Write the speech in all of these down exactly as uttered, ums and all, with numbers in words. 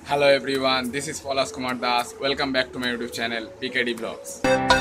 Hello everyone, this is Palash Kumar Das. Welcome back to my YouTube channel pkdvlogs.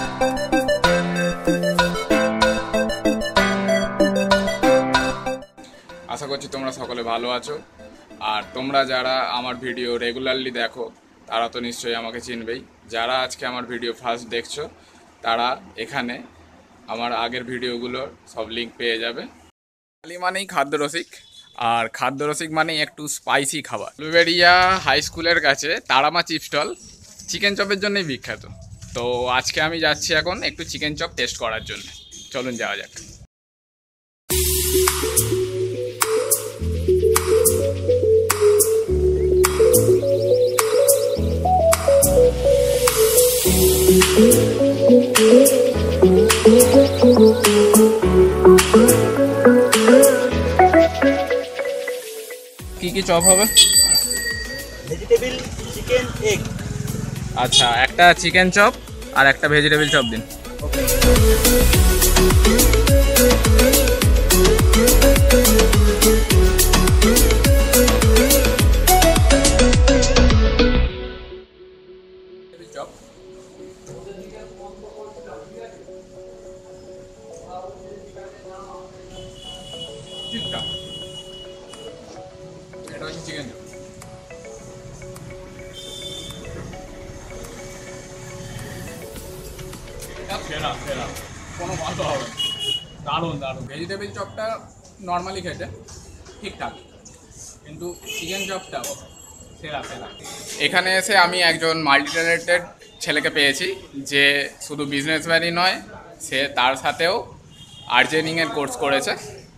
আশা করছি তোমরা সকলে ভালো আছো আর তোমরা যারা আমার ভিডিও রেগুলারলি দেখো তারা তো নিশ্চয়ই আমাকে চিনবেই। যারা আজকে আমার ভিডিও ফার্স্ট দেখছো তারা এখানে আমার আগের ভিডিওগুলোর সব লিংক পেয়ে যাবে। খালি মানেই খাদ্য রসিক আর খাদ্য রসিক মানেই একটু স্পাইসি খাবার। উলুবেরিয়া হাই স্কুলের কাছে তারামা চিপ স্টল চিকেন চপের জন্যই বিখ্যাত। তো আজকে আমি যাচ্ছি এখন একটু চিকেন চপ টেস্ট করার জন্য। চলুন যাওয়া যাক। কি কি চপ হবে? Vegetable chicken egg. আচ্ছা, একটা চিকেন চপ আর একটা ভেজিটেবল চপ দিন। চপ ঠিকঠাক। এটা হচ্ছে চিকেন চপ। এটা সেরা সেরা, কোনো ভালো হবে না। দারুণ দারুণ। ভেজিটেবল চপটা নর্মালি খেতে ঠিকঠাক, কিন্তু চিকেন চপটা সেরা সেরা। এখানে এসে আমি একজন মাল্টি ট্যালেন্টেড ছেলেকে পেয়েছি যে শুধু বিজনেসম্যানই নয়, সে তার সাথেও আর্জেনিংয়ের কোর্স করেছে।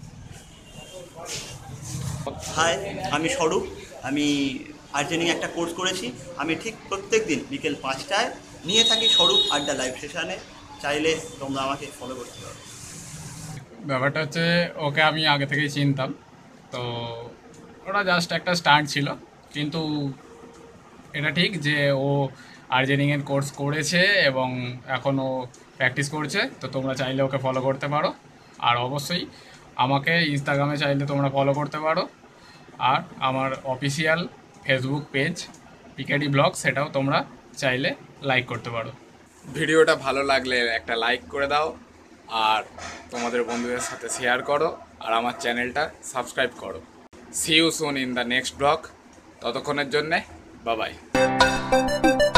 হাই, আমি স্বরূপ। আমি আর্জেনিং একটা কোর্স করেছি। আমি ঠিক প্রত্যেক দিন বিকেল পাঁচটায় নিয়ে থাকি স্বরূপ আড্ডা লাইভ সেশানে। চাইলে তোমরা আমাকে ফলো করতে পারো। ব্যাপারটা হচ্ছে ওকে আমি আগে থেকেই চিনতাম, তো ওটা জাস্ট একটা স্টার্ট ছিল। কিন্তু এটা ঠিক যে ও আর্জেনিংয়ের কোর্স করেছে এবং এখনও প্র্যাকটিস করছে। তো তোমরা চাইলে ওকে ফলো করতে পারো। আর অবশ্যই আমাকে ইনস্টাগ্রামে চাইলে তোমরা ফলো করতে পারো। আর আমার official Facebook page PKD blog, সেটাও তোমরা চাইলে লাইক করতে পারো। ভিডিওটা ভালো লাগলে একটা লাইক করে দাও আর তোমাদের বন্ধুদের সাথে শেয়ার করো আর আমার চ্যানেলটা সাবস্ক্রাইব করো। See you soon in the next blog. ততক্ষণের জন্যে বাই বাই।